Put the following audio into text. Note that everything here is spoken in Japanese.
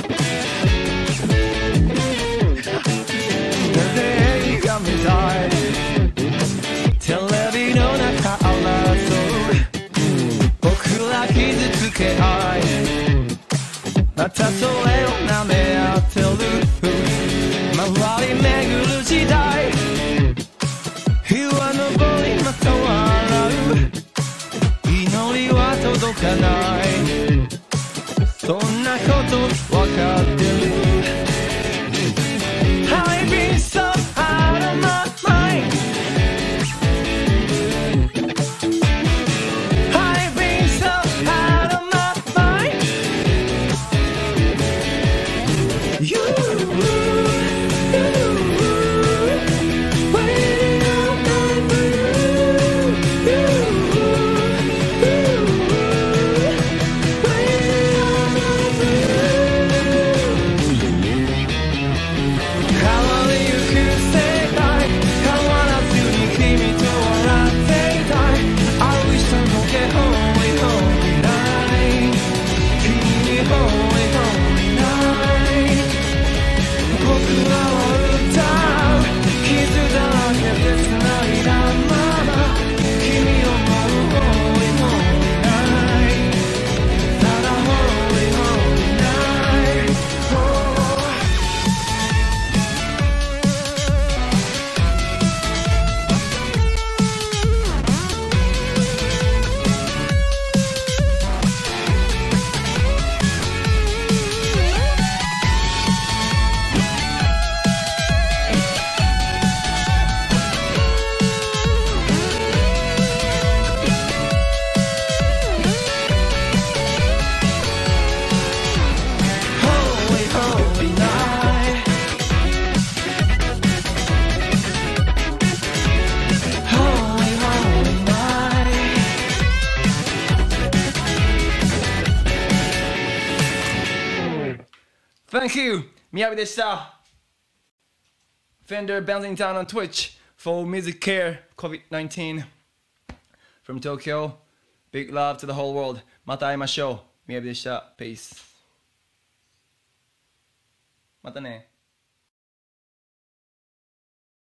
映画みたいテレビの中争う僕ら傷つけ合いまたそれを舐め合ってる回り巡る時代日は昇りまた笑う祈りは届かないそんなことわかってるI've been so out of my mind I've been so out of my mind You waiting all night for you waiting all night for you変わりゆく世界変わらずに君と笑っていたい I wish I could get holy holy night 君に holy holy night 僕らは歌う傷だらけで繋いだまま君を思う holy holy night ただ holy holy night Holy holy night Holy holy night Thank you! みやびでした Fender Benzington on Twitch for music care COVID-19 from Tokyo Big love to the whole world また会いましょうみやびでした Peace またね